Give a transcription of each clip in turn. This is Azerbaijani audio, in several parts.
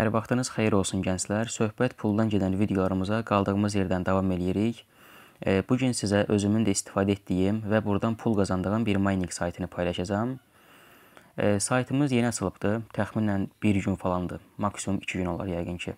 Hər vaxtınız xeyir olsun gənclər. Söhbət puldan gedən videolarımıza qaldığımız yerdən davam edirik. Bu gün sizə özümün də istifadə etdiyim və buradan pul qazandığım bir mining saytını paylaşacağam. Saytımız yeni açılıbdır. Təxminən 1 gün falandır. Maksimum 2 gün olar yəqin ki.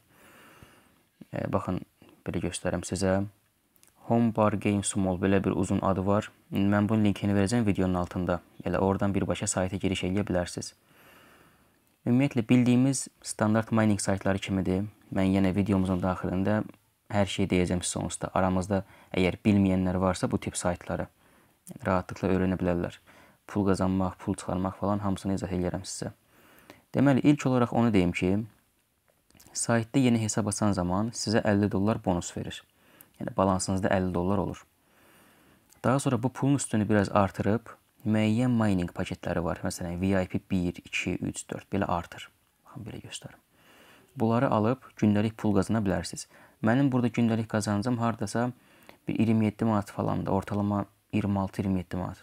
Baxın, belə göstərim sizə. Home Bar Game Small belə bir uzun adı var. Mən bunun linkini verəcəm videonun altında. Elə oradan birbaşa sayta giriş edə bilərsiniz. Ümumiyyətlə, bildiyimiz standart mining saytları kimidir. Mən yenə videomuzun daxilində hər şeyi deyəcəm sizə onsuz da. Aramızda əgər bilməyənlər varsa bu tip saytları rahatlıqla öyrənə bilərlər. Pul qazanmaq, pul çıxarmaq falan hamısını izah edirəm sizə. Deməli, ilk olaraq onu deyim ki, saytda yeni hesab açan zaman sizə $50 bonus verir. Yəni, balansınızda $50 olur. Daha sonra bu pulun üstünü biraz artırıb, müəyyən mining paketləri var. Məsələn, VIP 1, 2, 3, 4 belə artır. Baxın, belə göstərim. Bunları alıb gündəlik pul qazana bilərsiniz. Mənim burada gündəlik qazancım hardasa bir 27 manat falandır. Ortalama 26-27 manat.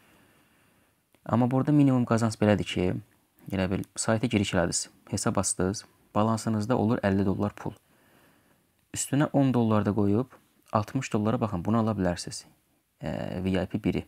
Amma burada minimum qazanc belədir ki, elə bil sayta giriş elədiniz, hesab açdınız, balansınızda olur $50 pul. Üstünə $10 da qoyub $60 baxın, bunu ala bilərsiniz. VIP 1-i.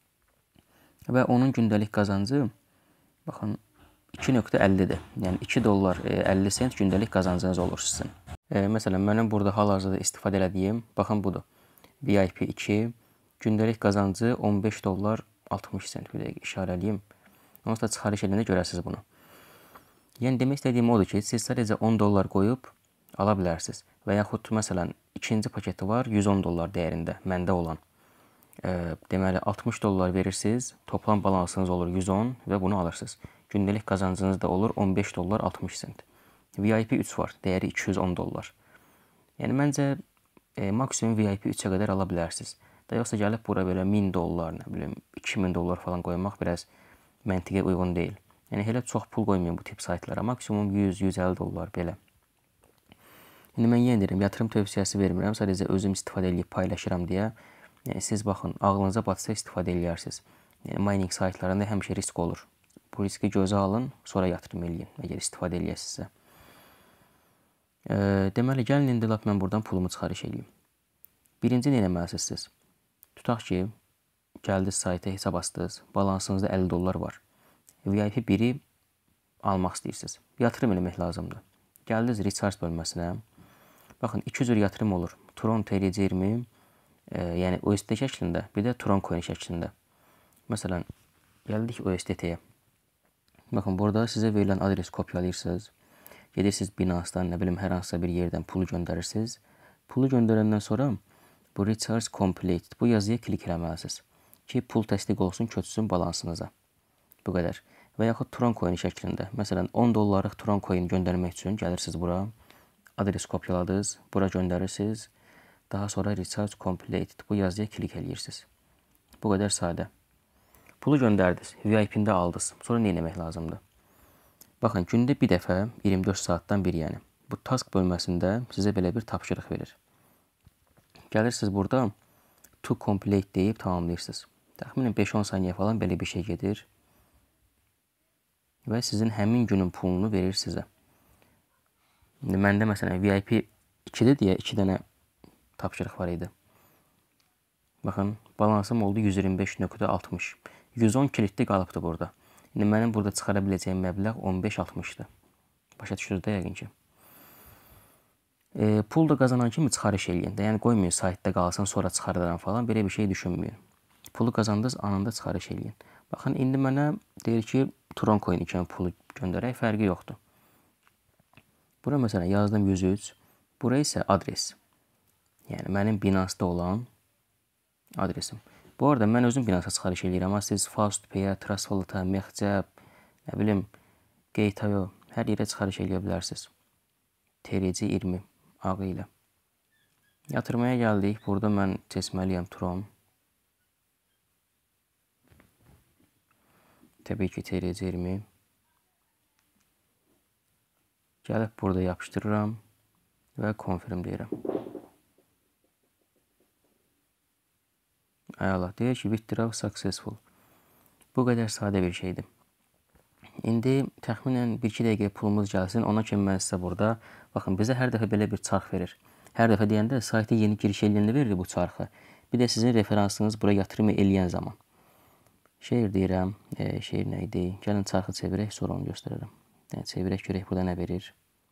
Və onun gündəlik qazancı, baxın, 2.50-dir. Yəni, $2.50 sent gündəlik qazancınız olur sizin. Məsələn, mənim burada hal-hazırda istifadə elədiyim, baxın, budur. VIP 2, gündəlik qazancı $15.60 sent. Bir dəqiqə işarə eləyim. Onsuz da çıxarış eləyəndə görəsiniz bunu. Yəni, demək istədiyim odur ki, siz sadəcə $10 qoyub ala bilərsiniz. Və yaxud, məsələn, ikinci paketi var, $110 dəyərində, məndə olan. Deməli, $60 verirsiniz, toplam balansınız olur 110 və bunu alırsınız. Gündəlik qazancınız da olur $15.60 sent. VIP 3 var, dəyəri $210. Yəni, məncə, maksimum VIP 3-ə qədər ala bilərsiniz. Da yoxsa gəlib bura belə $1000, nə bilim, $2000 falan qoymaq biraz məntiqə uyğun deyil. Yəni, elə çox pul qoymayın bu tip saytlara. Maksimum $100-150 belə. İndi mən yenə deyirəm, yatırım tövsiyəsi vermirəm, sadəcə özüm istifadə edib paylaşıram deyə. Yəni, siz baxın, ağlınıza batsa istifadə edilərsiniz. Yəni, mining saytlarında həmişə risk olur. Bu riski gözə alın, sonra yatırım eləyin, əgər istifadə eləyəsinizsə. Deməli, gəlin indi lap mən buradan pulumu çıxarış eləyim. Birinci nə eləməlisiniz siz? Tutaq ki, gəldiniz sayta, hesab açdınız, balansınızda $50 var. VIP 1-i almaq istəyirsiniz. Yatırım eləmək lazımdır. Gəldiniz recharge bölməsinə. Baxın, 2 cür yatırım olur. Tron TRC20, yəni USDT şəklində, bir də Tron coin şəklində. Məsələn, gəldik USDT-yə. Baxın, burada sizə verilən adres kopyalayırsınız. Gedirsiniz Binance-dan, nə bilim, hər hansısa bir yerdən pulu göndərirsiniz. Pulu göndərəndən sonra bu Recharge Complete, bu yazıya klik eləməlisiniz ki, pul təsdiq olsun, köçsün balansınıza. Bu qədər. Və yaxud Tron coin şəklində. Məsələn, $10 Tron coin göndərmək üçün gəlirsiniz bura. Adres kopyaladınız, bura göndərirsiniz. Daha sonra Recharge Completed, bu yazıya klik eləyirsiniz. Bu qədər sadə. Pulu göndərdiniz, VIP-ində aldınız. Sonra nə etmək lazımdır? Baxın, gündə bir dəfə, 24 saatdan bir yəni. Bu task bölməsində sizə belə bir tapşırıq verir. Gəlirsiniz burada To Complete deyib tamamlayırsınız. Təxminən 5-10 saniyə falan belə bir şey gedir. Və sizin həmin günün pulunu verir sizə. Məndə məsələn VIP 2-dir deyə 2 dənə tapşırıq var idi. Baxın, balansım oldu 125.60. 110 kilitli qalıbdır burada. İndi mənim burada çıxara biləcəyim məbləğ 15.60-dır. Başa düşürüz də yəqin ki. Pul da qazanan kimi çıxarış eləyin də. Yəni, qoymayın saytda qalsın, sonra çıxardaram falan. Belə bir şey düşünməyin. Pulu qazandınız, anında çıxarış eləyin. Baxın, indi mənə deyir ki, Tron coin kimi pulu göndərək, fərqi yoxdur. Bura məsələn yazdım 103. Bura isə adres. Yəni, mənim Binance-da olan adresim. Bu arada mən özüm Binance-a çıxarış eləyirəm. Amma siz FastPay-ə, Trustwallet-a, Mexcap, nə bilim, Gate.io, hər yerə çıxarış eləyə bilərsiniz. TRC20 ağı ilə. Yatırmaya gəldik. Burada mən seçməliyəm Tron. Təbii ki, TRC20. Gəlib burada yapışdırıram və confirm deyirəm. Əla, deyir ki, withdraw successful. Bu qədər sadə bir şeydir. İndi təxminən 1-2 dəqiqə pulumuz gəlsin. Ona kimi mən sizə burada, baxın, bizə hər dəfə belə bir çarx verir. Hər dəfə deyəndə sayta yeni giriş eləyəndə verir bu çarxı. Bir də sizin referansınız bura yatırım eləyən zaman. Şeir deyirəm, şeir nə idi? Gəlin çarxı çevirək, sonra onu göstərərəm. Yəni, çevirək görək burada nə verir?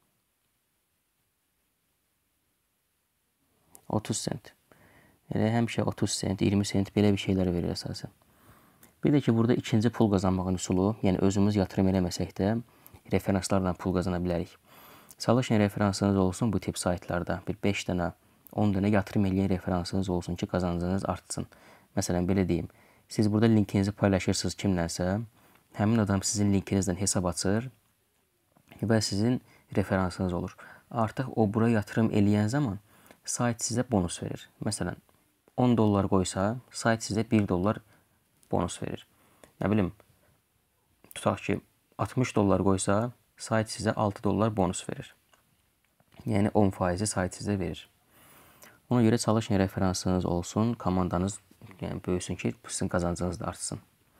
30 sent. Elə həmişə 30 sent, 20 sent belə bir şeylər verir əsasən. Bir də ki, burada ikinci pul qazanmağın üsulu, yəni özümüz yatırım eləməsək də referanslarla pul qazana bilərik. Çalışın referansınız olsun bu tip saytlarda. Bir 5 dənə, 10 dənə yatırım eləyən referansınız olsun ki, qazancınız artsın. Məsələn, belə deyim, siz burada linkinizi paylaşırsınız kimlənsə, həmin adam sizin linkinizdən hesab açır və sizin referansınız olur. Artıq o bura yatırım eləyən zaman sayt sizə bonus verir. Məsələn, 10 dollar qoysa, sayt sizə 1 dollar bonus verir. Nə bilim, tutaq ki, 60 dollar qoysa, sayt sizə 6 dollar bonus verir. Yəni 10% sayt sizə verir. Ona görə çalışın referansınız olsun, komandanız böyüsün ki, sizin qazancınız da artsın.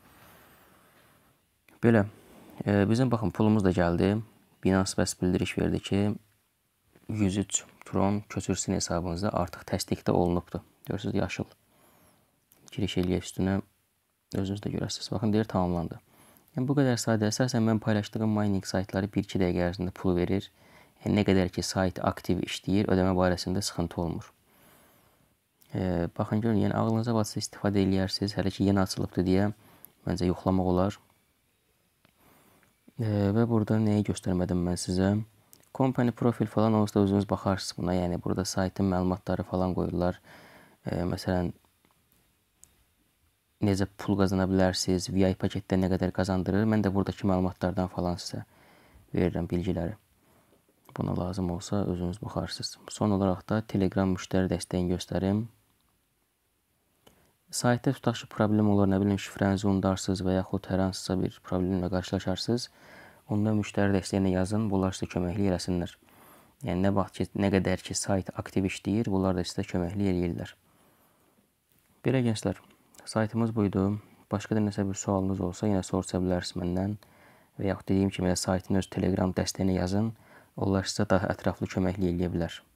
Belə, bizim baxın pulumuz da gəldi. Binance bəs bildiriş verdi ki, 103 tron köçürsün hesabınızda artıq təsdiqdə olunubdur. Görürsünüz, yaşıl. Giriş eləyək üstünə. Özünüz də görərsiniz. Baxın, deyir, tamamlandı. Yəni, bu qədər sadə. Əsasən mən paylaşdığım mining saytları 1-2 dəqiqə ərzində pul verir. Yəni, nə qədər ki, sayt aktiv işləyir, ödəmə barəsində sıxıntı olmur. Baxın, görün, yəni ağlınıza batsa istifadə eləyərsiniz. Hələ ki, yeni açılıbdır deyə məncə yoxlamaq olar. Və burada nəyi göstərmədim mən sizə? Company profil falan olsa özünüz baxarsınız buna. Yəni, burada saytın məlumatları falan qoyurlar. Məsələn, necə pul qazana bilərsiniz, VIP paketdə nə qədər qazandırır. Mən də buradakı məlumatlardan falan sizə verirəm bilgiləri. Buna lazım olsa özünüz baxarsınız. Son olaraq da Telegram müştəri dəstəyini göstərim. Saytda tutaq ki, problem olur, nə bilim, şifrənizi unudarsınız və yaxud hər hansısa bir problemlə qarşılaşarsınız. Onda müştəri dəstəyinə yazın, bunlar sizə köməklik eləsinlər. Yəni, nə qədər ki, sayt aktiv işləyir, bunlar da sizə köməklik eləyirlər. Belə gənclər. Saytımız buydu. Başqa da nəsə bir sualınız olsa, yenə soruşa bilərsiniz məndən. Və yaxud dediyim kimi, saytın öz Telegram dəstəyinə yazın. Onlar sizə daha ətraflı köməklik eləyə bilər.